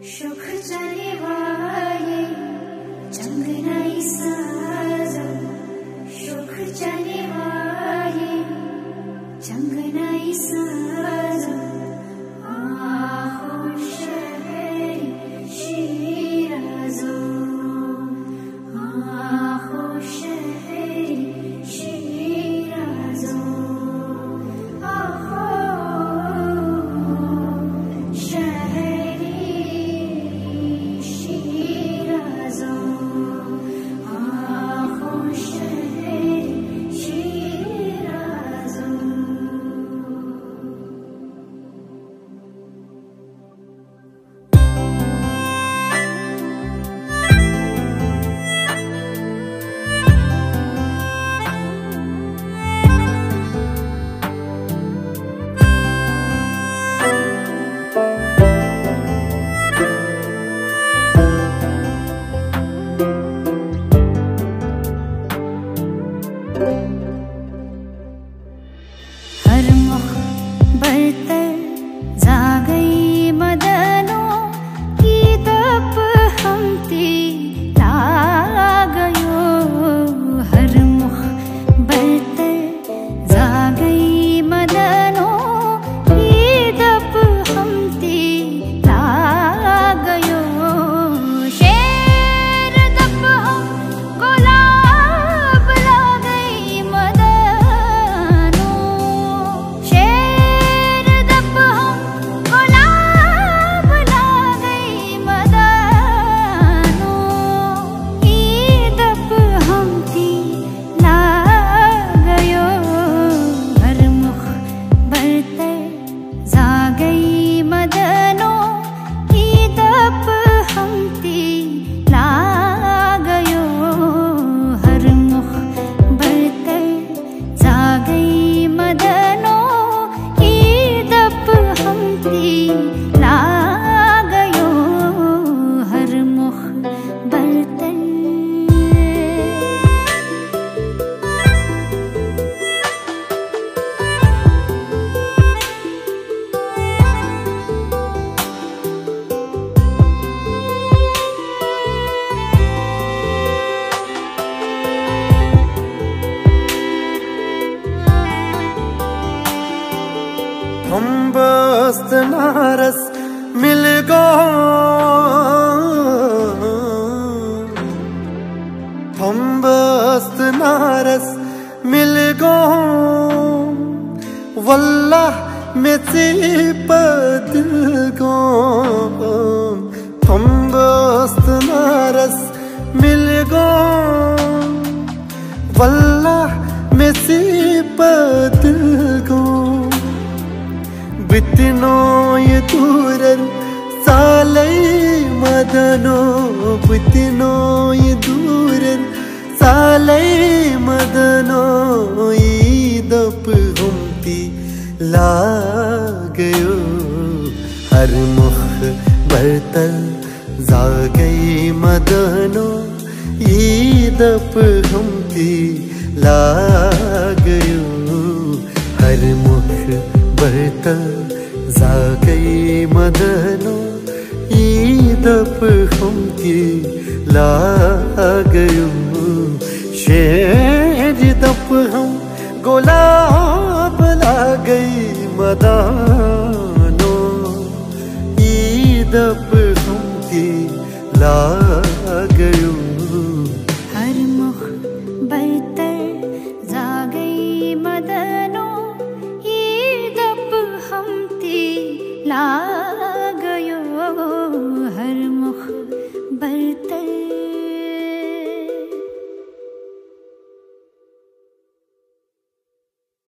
सुख चले वाये चंगनाई साजो, सुख चले वाये चंगनाई साजो, आहो शहरी शिराजो, आहो शहरी शिराजो, आहो शहरी शिराजो, आहो शहरी शिराजो। हर मुख बरतर जा गई मदनों की तप हमती ला गयो, हर मुख बरतर जा गई मदनों की तप हमती ला गयो, शेर दप हम गुलाब ला गई मदनों, शेर दप हम गुलाब ला गई मदनों, ई दप हमती ला गयो, हर मुख बरतर जा गई मदनों की दप हमती ला गयो, हर मुख बरतर जा गई मदनों की दप हमती ला गयो, हर मुख बरतर। हम बस्त नारस मिल गो, हम बस्त नारस मिल गो, वल्लाह में सिपत गो, हम बस्त नारस मिल गो, वल्लाह में सिपत गो, बितनो ये दूरन सालै मदनो, बितनो ये दूरन सालै मदनो, ईदप हमती ला गयो, हर मुख बरतर जा गई मदनो, ईदप हमती ला गयो, हर मुख बरतर जा गई मदनों, ईदप हमती ला गयो, शेर दप हम गुलाब ला गई मदनों, ईदप हमती ला गयो, हर मुख बरतर जा गई मदनों, ई दप हमती ला